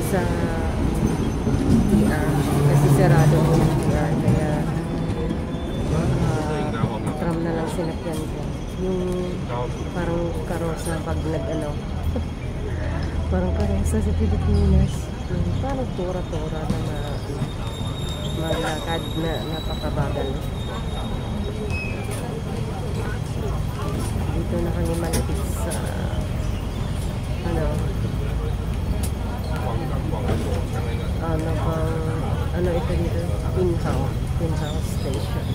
sa TR kasi sarado yung TR kaya tram na lang sinakyan ko yung parang karosa pag nag-ano parang karosa sa Pilipinas yung parang tura-tura na malakad na napakabagal. Dito na kami malapit sa ano ito dito? Pinhao Station.